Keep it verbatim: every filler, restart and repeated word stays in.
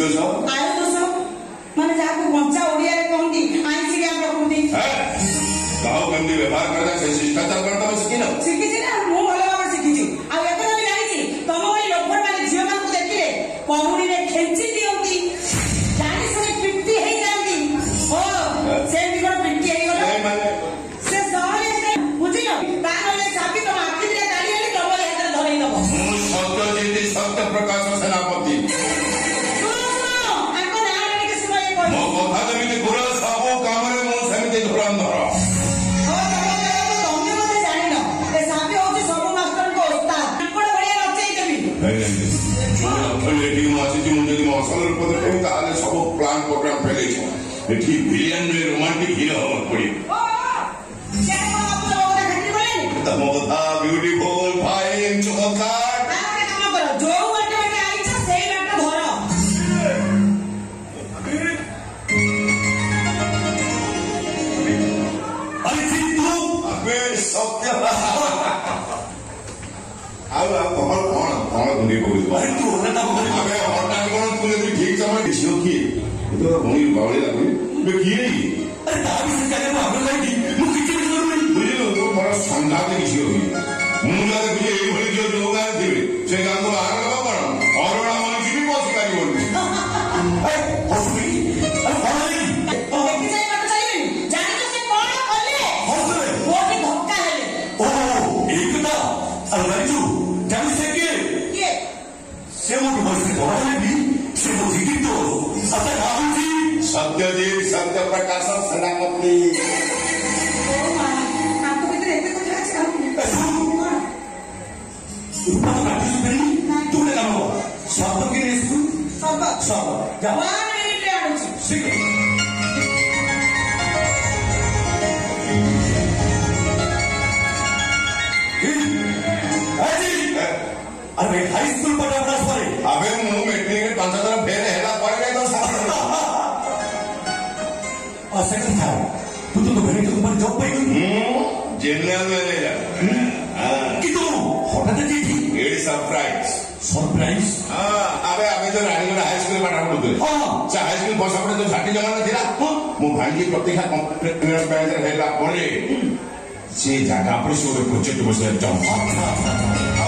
दोष आयु दोष माने जाको वंचा ओडिया रे कहंती आईसिया प्रकृति गाँव केमती व्यवहार करता से शिष्टाचार करता मैं शिखी ना शिखी ना मु भलो भाव शिखी छु आ एतो भी जानि छि तम ओई लोभर माने झियो मान को देखिले पहुड़ी रे खेंची दियंती जानि सुने पिट्टी हे जांती ओ से बिगड़ पिट्टी हे गलो माने से सहले से बुझिलो तानले चाबी तो आखि रे गाड़ी आली डबल हेतर धरई दबो मु सत्य जीति सत्य प्रकाश सेनापति मो कथा जमिति गुरु सब काम रे मु सेमिति धुरंधर ओ तमे मते जानिनो ए साबे होची सब मास्टर को उस्ताद कोन बढिया रचै देबी जो लेडी मासी जी मुझे मो असल रूप में कहू ताले सब प्लान प्रोग्राम फेले छ एठी विलियन रे रोमांटिक हीरो हो पड़ी ओ से को आप लोग घंटी बोले तमो कथा ब्यूटीफुल फाइन चमत्कार तारे काम करो जो बाटे बाटे आई छ सेई बाटे धर सत्य ଆଉ ଆଉ କଣ କଣ କଣ ଗୁଣ୍ଡି କହୁଛୁ ଆରେ ତୁ ଓନଟା କଣ ଆମେ ଓନଟା କଣ ତୁ ଯଦି ଠିକ ସମୟ ଝିଅ କିଏ ତୁ ଭଉଣୀ ବାଉଳି ଲାଗୁନି ବେ କିଏ କି ଆରେ ତା ବିଷୟ ଜାଣିବା ଆମେ ଲାଗି ମୁଁ କିଛି ବି କରୁନି ବୁଝିଲୁ ତୁ ବଡ ସଂଘାତ ଝିଅ କି ମୁଁ ଯଦି ବୁଝି ଏଇଭଳି ଝିଅ ଯୋଉ ଗାଁରେ ଥିବେ ସେ ଗାଁକୁ ବାହାର କଣ ଅରୁଣା ମଣିଷ ବି ବସି ପାରିବନି ହସୁବି ଆରେ କଣ ଦେଖି ଯାଇ ବାଟ ଚାଲିବେନି ଜାଣିଛ ସେ କଣ କଲେ ମୋଟି ଧକ୍କା ହେଲେ ଓ ଏଇଟା ଆରେ ରାଜୁ ଜାଣି ସେ କିଏ କିଏ ସେ ମୋ ବୟସ ବଡ ହେଲେ ବି ସେ ମୋ ଦିଦି ତ ସତ୍ୟ ଭାବୁଛି ସତ୍ୟଜିତ ସତ୍ୟ ପ୍ରକାଶ ସେନାପତି ତାଙ୍କ ଭିତରେ ଏତେ କଥା ଅଛି ଆଉ ରୂପା ତ କାଟି ସୁବିନି ତୁ ଗୋଟେ କାମ ସ୍ୱାଦ କି ସ୍କୁଲ ସବ ସବ ଯା ୱାନ୍ ମିନିଟ୍ ରେ ଆଣୁଛି ଶୀଘ୍ର अरे हाई स्कूल पढ़ा पढ़ा सॉरी अबे मु मैट्रिक में पांच हजार फेल हैला पढ़ गए तो साथ और सेकंड था तू तो मेरे तो ऊपर जॉब पाई हम्म जनरल मैनेजर हां कि तू हठात जी थी इट सरप्राइज सरप्राइज हां अबे अबे जो रानीगढ़ हाई स्कूल पढ़ा पढ़ते हां से हाई स्कूल बस पड़े तो झाटी जमा थिला मु भांगी प्रतीक्षा कंप्यूटर मैनेजर हैला पड़े से जगह पर से प्रोजेक्ट बस जम